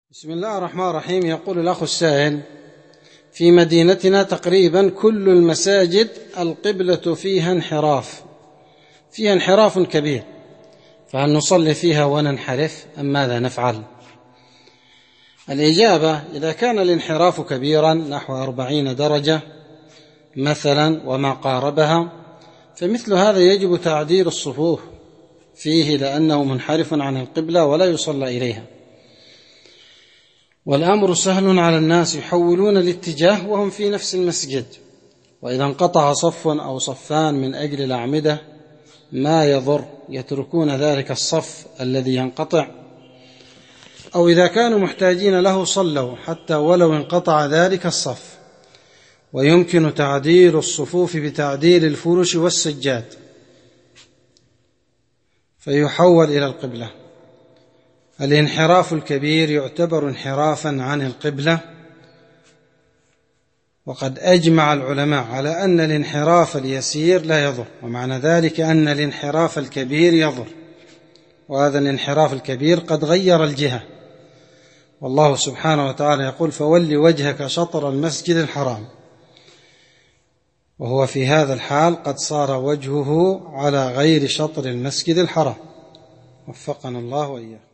بسم الله الرحمن الرحيم. يقول الأخ السائل: في مدينتنا تقريبا كل المساجد القبلة فيها انحراف كبير، فهل نصلي فيها وننحرف أم ماذا نفعل؟ الإجابة: إذا كان الانحراف كبيرا نحو 40 درجة مثلا وما قاربها، فمثل هذا يجب تعديل الصفوف فيه لأنه منحرف عن القبلة ولا يصلى إليها. والأمر سهل على الناس، يحولون الاتجاه وهم في نفس المسجد، وإذا انقطع صف أو صفان من أجل الأعمدة ما يضر، يتركون ذلك الصف الذي ينقطع، أو إذا كانوا محتاجين له صلوا حتى ولو انقطع ذلك الصف. ويمكن تعديل الصفوف بتعديل الفرش والسجاد فيحول إلى القبلة. الانحراف الكبير يعتبر انحرافا عن القبلة، وقد أجمع العلماء على أن الانحراف اليسير لا يضر، ومعنى ذلك أن الانحراف الكبير يضر، وهذا الانحراف الكبير قد غير الجهة. والله سبحانه وتعالى يقول: فول وجهك شطر المسجد الحرام، وهو في هذا الحال قد صار وجهه على غير شطر المسجد الحرام. وفقنا الله وإياه.